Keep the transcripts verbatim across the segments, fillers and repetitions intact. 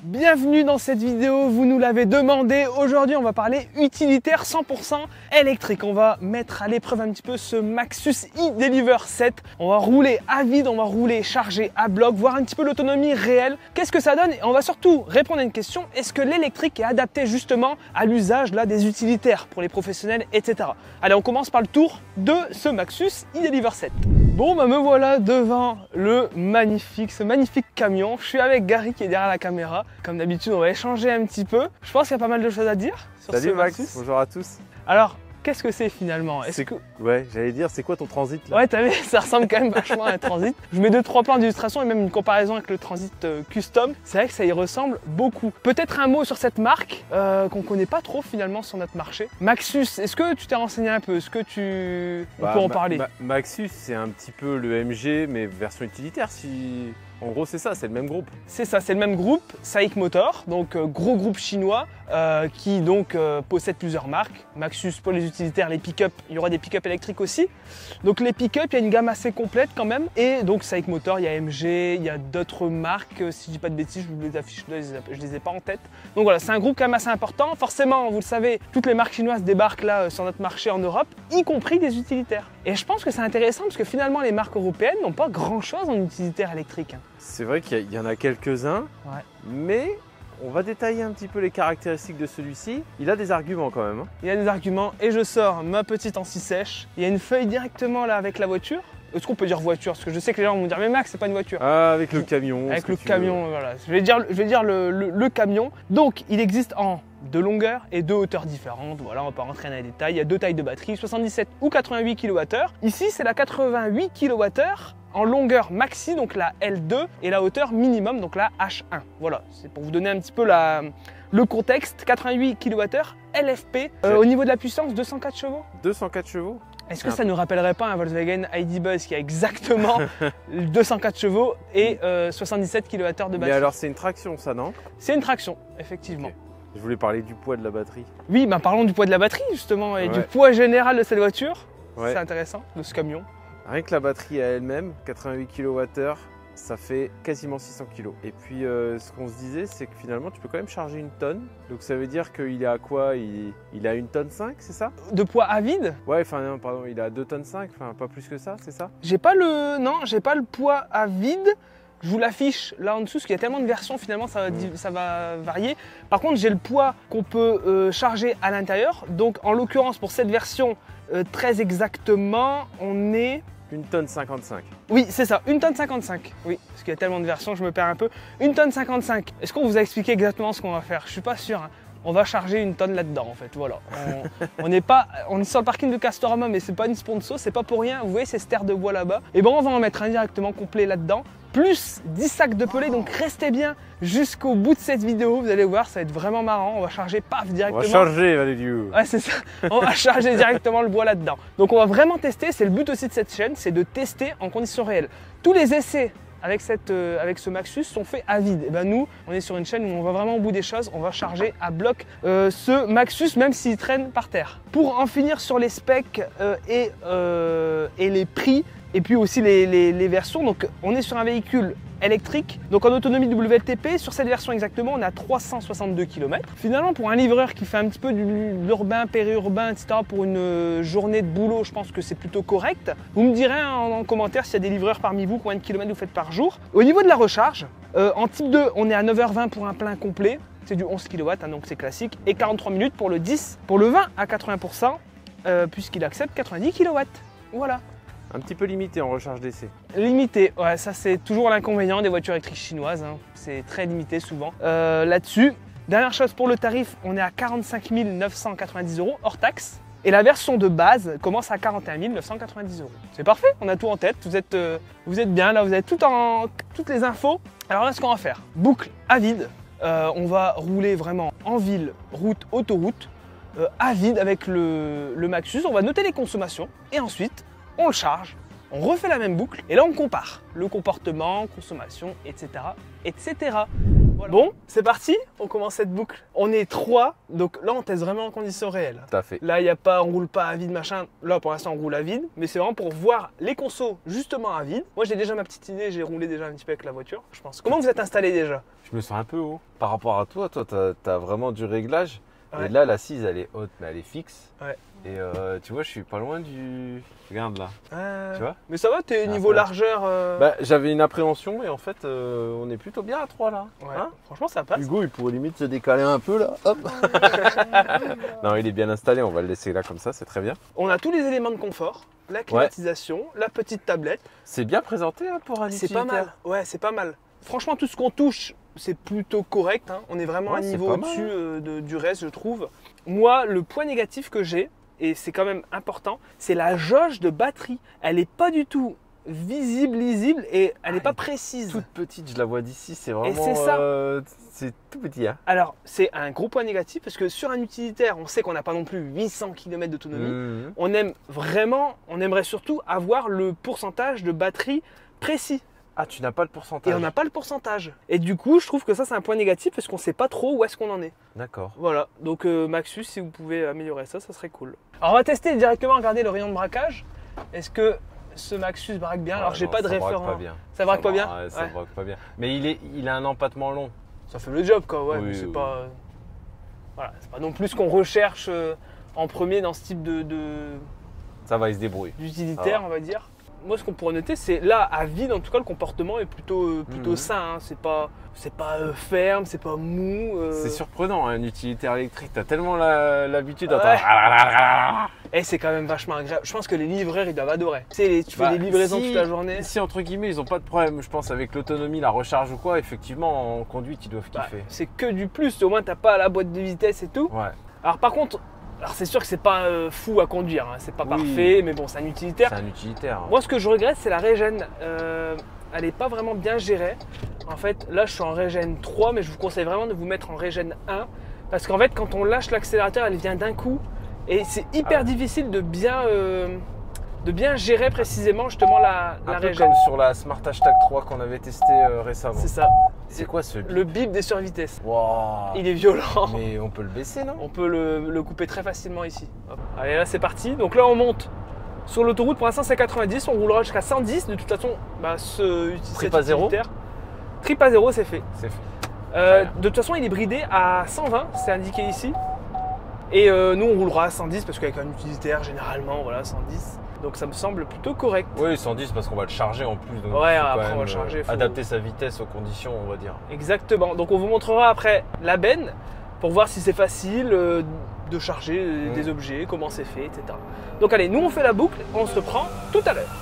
Bienvenue dans cette vidéo, vous nous l'avez demandé. Aujourd'hui on va parler utilitaire cent pour cent électrique. On va mettre à l'épreuve un petit peu ce Maxus e-Deliver sept. On va rouler à vide, on va rouler chargé à bloc, voir un petit peu l'autonomie réelle. Qu'est-ce que ça donne? Et on va surtout répondre à une question, est-ce que l'électrique est adapté justement à l'usage là des utilitaires pour les professionnels, et cetera. Allez, on commence par le tour de ce Maxus e-Deliver sept. Bon bah me voilà devant le magnifique, ce magnifique camion. Je suis avec Gary qui est derrière la caméra. Comme d'habitude, on va échanger un petit peu. Je pense qu'il y a pas mal de choses à dire sur Salut ce Max, Maxus. bonjour à tous. Alors, qu'est-ce que c'est finalement? Est-ce que... Ouais, j'allais dire, c'est quoi ton transit là? Ouais, t'as vu, ça ressemble quand même vachement à un transit. Je mets deux trois plans d'illustration et même une comparaison avec le transit euh, custom. C'est vrai que ça y ressemble beaucoup. Peut-être un mot sur cette marque euh, qu'on connaît pas trop finalement sur notre marché. Maxus, est-ce que tu t'es renseigné un peu? Est-ce que tu... On Bah, peut en Ma- parler? Ma- Maxus, c'est un petit peu le M G, mais version utilitaire. Si... En gros, c'est ça, c'est le même groupe. C'est ça, c'est le même groupe, SAIC Motor, donc euh, gros groupe chinois euh, qui donc euh, possède plusieurs marques. Maxus pour les utilitaires, les pick-up, il y aura des pick-up électriques aussi. Donc les pick-up, il y a une gamme assez complète quand même. Et donc SAIC Motor, il y a M G, il y a d'autres marques, euh, si je dis pas de bêtises, je vous les affiche là, je les ai pas en tête. Donc voilà, c'est un groupe quand même assez important. Forcément, vous le savez, toutes les marques chinoises débarquent là euh, sur notre marché en Europe, y compris des utilitaires. Et je pense que c'est intéressant parce que finalement les marques européennes n'ont pas grand-chose en utilitaire électrique. Hein. C'est vrai qu'il y, y en a quelques-uns, Ouais. mais on va détailler un petit peu les caractéristiques de celui-ci. Il a des arguments quand même. Hein. Il y a des arguments et je sors ma petite anti-sèche. Il y a une feuille directement là avec la voiture. Est-ce qu'on peut dire voiture? Parce que je sais que les gens vont me dire mais Max, c'est pas une voiture. Ah, avec le camion. Avec ce que le tu camion, veux. voilà. Je vais dire, je vais dire le, le- le camion. Donc il existe en deux longueurs et deux hauteurs différentes. Voilà, on va pas rentrer dans les détails. Il y a deux tailles de batterie, soixante-dix-sept ou quatre-vingt-huit kilowattheures. Ici, c'est la quatre-vingt-huit kilowattheures en longueur maxi, donc la L deux, et la hauteur minimum, donc la H un. Voilà, c'est pour vous donner un petit peu la, le contexte. quatre-vingt-huit kilowattheures, L F P. Euh, au niveau de la puissance, deux cent quatre chevaux. deux cent quatre chevaux. Est-ce que ça ne nous rappellerait pas un Volkswagen I D Buzz qui a exactement deux cent quatre chevaux et euh, soixante-dix-sept kilowattheures de Mais batterie? alors, c'est une traction, ça, non? C'est une traction, effectivement. Ok. Je voulais parler du poids de la batterie. Oui, bah parlons du poids de la batterie justement et du Ouais. poids général de cette voiture. Ouais. C'est intéressant, de ce camion. Rien que la batterie à elle-même, quatre-vingt-huit kilowattheures, ça fait quasiment six cents kilos. Et puis euh, ce qu'on se disait, c'est que finalement tu peux quand même charger une tonne. Donc ça veut dire qu'il est à quoi? il, il a une tonne cinq, c'est ça? De poids à vide, Ouais, enfin non, pardon, il a deux tonnes cinq, enfin pas plus que ça, c'est ça? j'ai pas le. Non, j'ai pas le poids à vide. Je vous l'affiche là en dessous, parce qu'il y a tellement de versions, finalement ça va, di- ça va varier. Par contre, j'ai le poids qu'on peut euh, charger à l'intérieur. Donc en l'occurrence, pour cette version, euh, très exactement, on est. Une tonne cinquante-cinq. Oui, c'est ça, une tonne cinquante-cinq. Oui, parce qu'il y a tellement de versions, je me perds un peu. Une tonne cinquante-cinq. Est-ce qu'on vous a expliqué exactement ce qu'on va faire? Je suis pas sûr. Hein. On va charger une tonne là-dedans, en fait. Voilà. On, on est pas, on est sur le parking de Castorama, mais c'est pas une sponsor, c'est pas pour rien. Vous voyez ces stères de bois là-bas? Et bon, on va en mettre un directement complet là-dedans, plus dix sacs de pelés. Donc restez bien jusqu'au bout de cette vidéo. Vous allez voir, ça va être vraiment marrant. On va charger, paf, On directement. va charger, Valérie. Ouais, c'est ça. On va charger directement le bois là-dedans. Donc on va vraiment tester. C'est le but aussi de cette chaîne, c'est de tester en conditions réelles. Tous les essais avec, cette, euh, avec ce Maxus sont faits à vide. Et ben nous, on est sur une chaîne où on va vraiment au bout des choses. On va charger à bloc euh, ce Maxus, même s'il traîne par terre. Pour en finir sur les specs euh, et, euh, et les prix, et puis aussi les, les, les versions. Donc on est sur un véhicule électrique, donc en autonomie W L T P. Sur cette version exactement, on a trois cent soixante-deux kilomètres. Finalement, pour un livreur qui fait un petit peu de l'urbain, périurbain, et cetera, pour une euh, journée de boulot, je pense que c'est plutôt correct. Vous me direz en, en commentaire s'il y a des livreurs parmi vous, combien de kilomètres vous faites par jour. Au niveau de la recharge, euh, en type deux, on est à neuf heures vingt pour un plein complet. C'est du onze kilowatts, hein, donc c'est classique. Et quarante-trois minutes pour le dix. Pour le vingt à quatre-vingts pour cent, euh, puisqu'il accepte quatre-vingt-dix kilowatts. Voilà. Un petit peu limité en recharge d'essai. Limité, ouais, ça c'est toujours l'inconvénient des voitures électriques chinoises, hein. C'est très limité souvent. Euh, Là-dessus, dernière chose pour le tarif, on est à quarante-cinq mille neuf cent quatre-vingt-dix euros hors taxe. Et la version de base commence à quarante et un mille neuf cent quatre-vingt-dix euros. C'est parfait, on a tout en tête, vous êtes, euh, vous êtes bien là, vous avez tout en, toutes les infos. Alors là, ce qu'on va faire, boucle à vide, euh, on va rouler vraiment en ville, route, autoroute, euh, à vide avec le, le Maxus, on va noter les consommations et ensuite, on le charge, on refait la même boucle et là on compare le comportement, consommation, et cetera, et cetera. Voilà. Bon, c'est parti, on commence cette boucle. On est trois, donc là on teste vraiment en conditions réelles. Tout à fait. Là, il y a pas, on roule pas à vide, machin. Là, pour l'instant, on roule à vide, mais c'est vraiment pour voir les consos justement à vide. Moi, j'ai déjà ma petite idée, j'ai roulé déjà un petit peu avec la voiture, je pense. Comment vous êtes installé déjà? Je me sens un peu haut. Par rapport à toi, toi, t'as as vraiment du réglage. Ouais. Et là, l'assise, elle est haute, mais elle est fixe. Ouais. Et euh, tu vois, je suis pas loin du... Regarde là. Euh... Tu vois? Mais ça va, t'es Ah, niveau ça va. largeur euh... Bah, j'avais une appréhension et en fait, euh, on est plutôt bien à trois là. Ouais. Hein, Franchement, ça passe. Hugo, il pourrait limite se décaler un peu là. Hop. Non, il est bien installé, on va le laisser là comme ça, c'est très bien. On a tous les éléments de confort, la climatisation, ouais. La petite tablette. C'est bien présenté hein, pour un C'est utilitaire. pas mal. Ouais, c'est pas mal. Franchement, tout ce qu'on touche, c'est plutôt correct. Hein. On est vraiment Ouais, à un c'est niveau pas au-dessus mal. euh, de- du reste, je trouve. Moi, le point négatif que j'ai, et c'est quand même important, c'est la jauge de batterie. Elle n'est pas du tout visible, lisible et elle n'est Ah, pas elle est précise. Toute petite, je la vois d'ici, c'est vraiment. c'est ça. euh, c'est tout petit. Hein. Alors, c'est un gros point négatif parce que sur un utilitaire, on sait qu'on n'a pas non plus huit cents kilomètres d'autonomie. Mmh. On aime vraiment, on aimerait surtout avoir le pourcentage de batterie précis. Ah, tu n'as pas le pourcentage. Et on n'a pas le pourcentage. Et du coup, je trouve que ça, c'est un point négatif parce qu'on ne sait pas trop où est-ce qu'on en est. D'accord. Voilà, donc euh, Maxus, si vous pouvez améliorer ça, ça serait cool. Alors, on va tester directement, regarder le rayon de braquage. Est-ce que ce Maxus braque bien? Alors, Ouais, j'ai non, pas de ça braque référent. pas bien. Ça braque pas bien? Ouais, ça Ouais. braque pas bien. Mais il, est, il a un empattement long. Ça fait le job, quoi, ouais, Oui, mais c'est oui. pas. euh, Voilà, c'est pas non plus ce qu'on recherche euh, en premier dans ce type de. de... Ça va, il se débrouille. d'utilitaire, Ah. on va dire. Moi, ce qu'on pourrait noter, c'est là, à vide, en tout cas, le comportement est plutôt, euh, plutôt Mhm. sain. Hein. C'est pas, c'est pas euh, ferme, c'est pas mou. euh. C'est surprenant, hein, un utilitaire électrique. T'as tellement la- l'habitude Ouais. d'entendre. Et c'est quand même vachement agréable. Je pense que les livreurs, ils doivent adorer. Tu sais, les- tu fais Bah, des livraisons si- toute la journée. Si entre guillemets ils ont pas de problème, je pense avec l'autonomie, la recharge ou quoi, effectivement en conduite ils doivent Bah, kiffer. c'est que du plus. Au moins, t'as pas la boîte de vitesse et tout. Ouais, Alors, par contre, alors c'est sûr que c'est pas euh, fou à conduire. Hein. C'est pas Oui. parfait, mais bon, c'est un utilitaire. c'est un utilitaire. hein. Moi, ce que je regrette, c'est la régène. Euh, elle n'est pas vraiment bien gérée. En fait, là, je suis en régène trois, mais je vous conseille vraiment de vous mettre en régène un. Parce qu'en fait, quand on lâche l'accélérateur, elle vient d'un coup. Et c'est hyper Ah. difficile de bien, euh, de bien gérer précisément justement la, Un la peu régène. comme sur la Smart Hashtag trois qu'on avait testé euh, récemment. C'est ça. C'est quoi ce bip Le bip des survitesses. Wow. Il est violent. Mais on peut le baisser non? On peut le, le couper très facilement ici. Hop. Allez, là, c'est parti. Donc là, on monte. Sur l'autoroute, pour l'instant, c'est quatre-vingt-dix. On roulera jusqu'à cent dix. De toute façon, bah, ce Trip cet à zéro utilitaire- Trip à zéro, c'est fait. C'est fait. Euh, Très bien. de toute façon, il est bridé à cent vingt, c'est indiqué ici. Et euh, nous, on roulera à cent dix parce qu'avec un utilitaire, généralement, voilà, cent dix. Donc ça me semble plutôt correct. Oui, cent dix parce qu'on va le charger en plus. Donc Ouais, il faut après, quand on va même, le charger, euh, faut- Adapter sa vitesse aux conditions, on va dire. Exactement. Donc on vous montrera après la benne pour voir si c'est facile euh, de charger euh, Mm. des objets, comment c'est fait, et cetera. Donc allez, nous on fait la boucle, on se reprend tout à l'heure.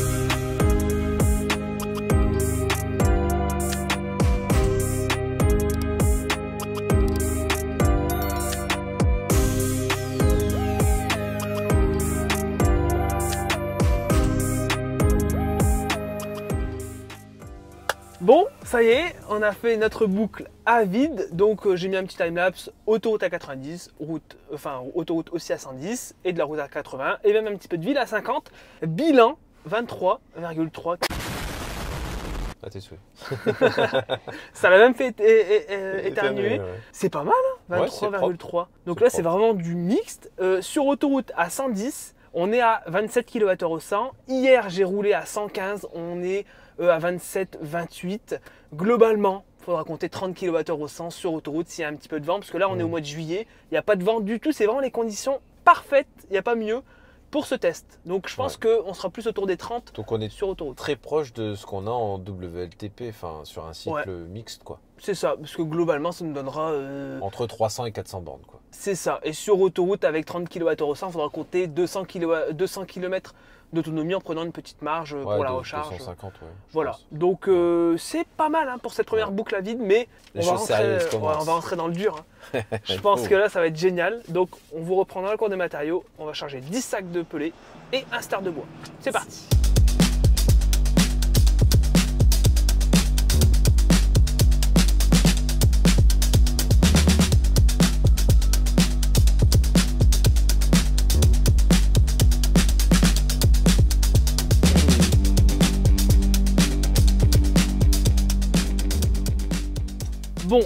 Bon, ça y est, on a fait notre boucle à vide. Donc euh, j'ai mis un petit timelapse, autoroute à quatre-vingt-dix, route, enfin autoroute aussi à cent dix et de la route à quatre-vingts et même un petit peu de ville à cinquante. Bilan vingt-trois virgule trois. À tes souhaits. Ça l'a même fait é- é- é- éternuer. Éternuer, ouais. C'est pas mal, hein, Ouais, c'est vingt-trois virgule trois. Donc C'est là, c'est propre. vraiment du mixte. Euh, sur autoroute à cent dix, on est à vingt-sept kilowattheures au cent. Hier, j'ai roulé à cent quinze, on est euh, à vingt-sept vingt-huit. Globalement, il faudra compter trente kilowattheures au cent sur autoroute s'il y a un petit peu de vent, parce que là, on est au Mmh. mois de juillet, il n'y a pas de vent du tout, c'est vraiment les conditions parfaites, il n'y a pas mieux pour ce test. Donc je pense qu'on sera plus autour des trente Donc on est sur autoroute. très proche de ce qu'on a en W L T P, enfin sur un cycle Ouais. mixte quoi. C'est ça, parce que globalement, ça nous donnera... euh, Entre trois cents et quatre cents bornes quoi. C'est ça. Et sur autoroute avec trente kilowattheures au cent, il faudra compter deux cents kilomètres d'autonomie en prenant une petite marge Ouais, pour la de- recharge. deux cent cinquante, ouais. je Voilà. pense. Donc euh, c'est pas mal hein, pour cette première Ouais. boucle à vide, mais Les on va, choses rentrer, sérieuses ouais, commencent. on va rentrer dans le dur. hein. Je Il pense faut. que là, ça va être génial. Donc on vous reprend dans le cours des matériaux. On va charger dix sacs de pelés et un star de bois. C'est parti.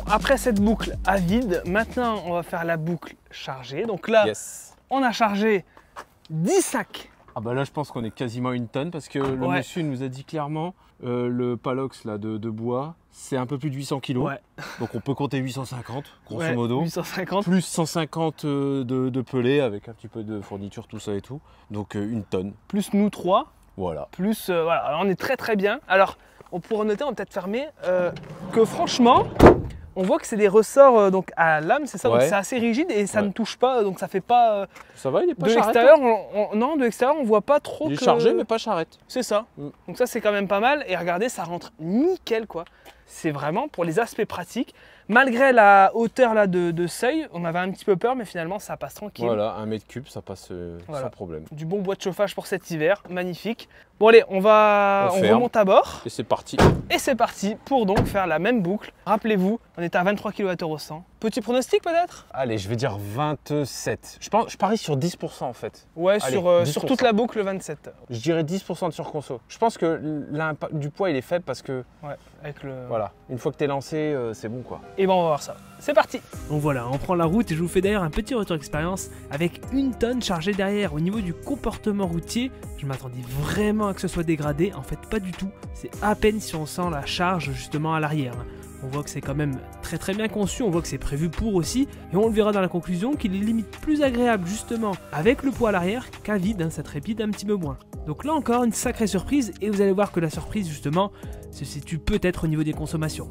après cette boucle à vide, maintenant on va faire la boucle chargée. Donc là, Yes. on a chargé dix sacs. Ah bah là je pense qu'on est quasiment une tonne parce que le Ouais. monsieur nous a dit clairement euh, le palox là, de, de bois c'est un peu plus de huit cents kilos. Ouais. Donc on peut compter huit cent cinquante grosso Ouais, modo. huit cent cinquante. Plus cent cinquante de, de pelés avec un petit peu de fourniture, tout ça et tout. Donc euh, une tonne. Plus nous trois. Voilà. Plus, euh, voilà, alors on est très très bien. Alors, on pourrait noter, on va peut-être fermer, euh, que franchement, on voit que c'est des ressorts euh, donc à lame, c'est ça, Ouais. donc c'est assez rigide et ça Ouais. ne touche pas, donc ça fait pas. Euh, Ça va, il est pas de charrette. l'extérieur, on- on- non, de l'extérieur, on voit pas trop Il est que. chargé mais pas charrette. C'est ça. Mm. Donc ça, c'est quand même pas mal. Et regardez, ça rentre nickel, quoi. C'est vraiment pour les aspects pratiques. Malgré la hauteur là de, de seuil, on avait un petit peu peur, mais finalement, ça passe tranquille. Voilà, un mètre cube, ça passe euh, Voilà. sans problème. Du bon bois de chauffage pour cet hiver, magnifique. Bon allez, on va, On on, ferme. remonte à bord. Et c'est parti. Et c'est parti pour donc faire la même boucle. Rappelez-vous, on était à vingt-trois kilowattheures au cent. Petit pronostic peut-être? Allez, je vais dire vingt-sept. Je, pense, je parie sur dix pour cent en fait. Ouais, Allez, sur, euh, dix sur pour toute cent. la boucle vingt-sept. Je dirais dix pour cent de surconso. Je pense que l'impact du poids il est faible parce que Ouais, avec le. voilà, une fois que t'es lancé, euh, c'est bon quoi. Et ben on va voir ça. C'est parti. Donc voilà, on prend la route et je vous fais d'ailleurs un petit retour d'expérience avec une tonne chargée derrière. Au niveau du comportement routier, je m'attendais vraiment à que ce soit dégradé. En fait, pas du tout. C'est à peine si on sent la charge justement à l'arrière. On voit que c'est quand même très très bien conçu, on voit que c'est prévu pour aussi, et on le verra dans la conclusion qu'il est limite plus agréable justement avec le poids à l'arrière qu'à vide, hein, ça trépide un petit peu moins. Donc là encore une sacrée surprise, et vous allez voir que la surprise justement se situe peut-être au niveau des consommations.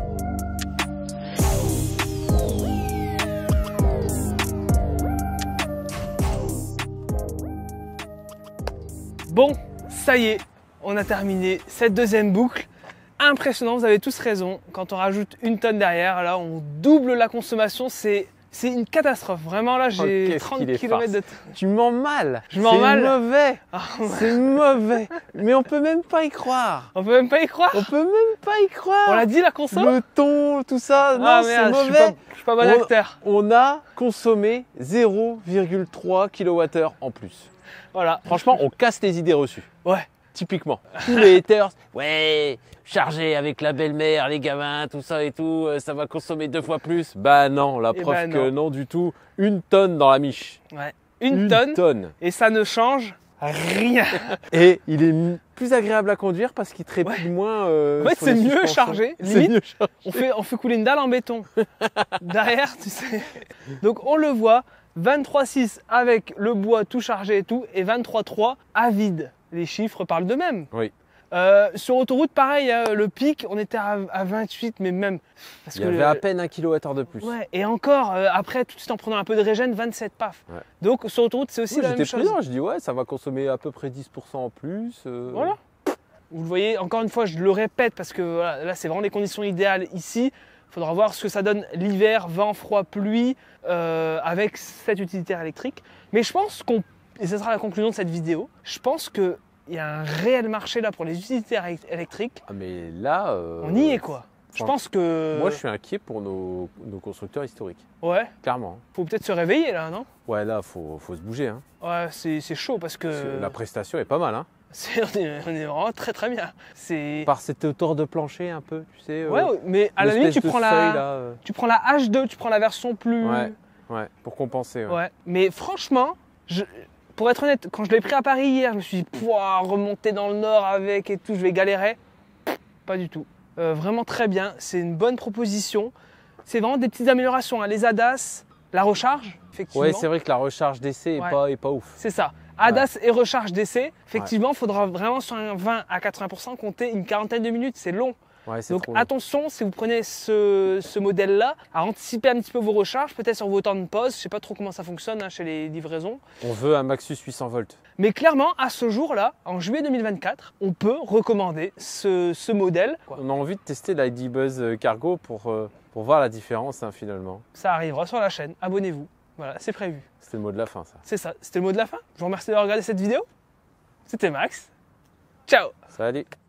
Bon, ça y est, on a terminé cette deuxième boucle. Impressionnant, vous avez tous raison. Quand on rajoute une tonne derrière, là on double la consommation, c'est c'est une catastrophe. Vraiment là j'ai qu'est-ce trente qu'il est kilomètres de... farce. Tu mens mal. Je mens mal. C'est mauvais. Ah, C'est mauvais. Mais on peut même pas y croire. on peut même pas y croire. On peut même pas y croire. On l'a dit la conso. Le ton, tout ça, non, Ah c'est merde, je suis mauvais. pas, je suis pas bon On- acteur. On a consommé zéro virgule trois kilowattheures en plus. Voilà. Franchement, on casse les idées reçues. Ouais. Typiquement. Tous les haters, ouais, chargé avec la belle-mère, les gamins, tout ça et tout, euh, ça va consommer deux fois plus. Bah non, la Eh preuve ben que non. non du tout. Une tonne dans la miche. Ouais. Une, tonne, tonne. et ça ne change rien. Et il est m- plus agréable à conduire parce qu'il trépide Ouais. moins. euh, En fait, sur c'est les mieux suspensions. chargé. C'est Limite, mieux chargé. On fait, on fait couler une dalle en béton. Derrière, tu sais. Donc on le voit, vingt-trois virgule six avec le bois tout chargé et tout, et vingt-trois virgule trois à vide. Les chiffres parlent d'eux-mêmes. Oui. Euh, sur autoroute, pareil, hein, le pic, on était à, à vingt-huit, mais même. Parce Il y que avait le- à peine un kilowattheure de plus. Ouais, et encore, euh, après, tout de suite en prenant un peu de régène, vingt-sept, paf. Ouais. Donc sur autoroute, c'est aussi Oui, la même j'étais chose. prudent, je dis ouais, ça va consommer à peu près dix pour cent en plus. euh, Voilà. Vous le voyez, encore une fois, je le répète parce que voilà, là, c'est vraiment les conditions idéales ici. Il faudra voir ce que ça donne l'hiver, vent, froid, pluie, euh, avec cette utilitaire électrique. Mais je pense qu'on, et ce sera la conclusion de cette vidéo, je pense qu'il y a un réel marché là pour les utilitaires éle- électriques. Ah mais là. euh, On y est quoi. Je enfin, pense que. Moi je suis inquiet pour nos, nos constructeurs historiques. Ouais, Clairement. faut peut-être se réveiller là, non? Ouais là faut, faut se bouger. Hein. Ouais, c'est c'est chaud parce que. Parce que La prestation est pas mal. Hein. c'est- on, est, on est vraiment très très bien. C'est. Par cette hauteur de plancher un peu, tu sais. euh, Ouais, ouais, mais à la limite, tu l'espèce de prends la, seuil, là, euh, tu prends la H deux, tu prends la version plus. Ouais. Ouais, pour compenser. Ouais. Ouais, mais franchement, je- pour être honnête, quand je l'ai pris à Paris hier, je me suis dit, pouah, remonter dans le nord avec et tout, je vais galérer. Pas du tout. Euh, vraiment très bien, c'est une bonne proposition. C'est vraiment des petites améliorations, hein. Les A D A S, la recharge, effectivement. Ouais, c'est vrai que la recharge d'essai est, Ouais. pas, est pas ouf. C'est ça. A D A S et recharge d'essai, effectivement, il faudra vraiment sur un vingt à quatre-vingts pour cent compter une quarantaine de minutes, c'est long. Ouais, c'est Donc trop long. attention, si vous prenez ce, ce modèle-là, à anticiper un petit peu vos recharges, peut-être sur vos temps de pause. Je ne sais pas trop comment ça fonctionne hein, chez les livraisons. On veut un Maxus huit cents volts. Mais clairement, à ce jour-là, en juillet deux mille vingt-quatre, on peut recommander ce, ce modèle. On a envie de tester l'I D Buzz Cargo pour, euh, pour voir la différence hein, finalement. Ça arrivera sur la chaîne. Abonnez-vous. Voilà, c'est prévu. C'était le mot de la fin ça. C'est ça. C'était le mot de la fin. Je vous remercie d'avoir regardé cette vidéo. C'était Max. Ciao. Salut.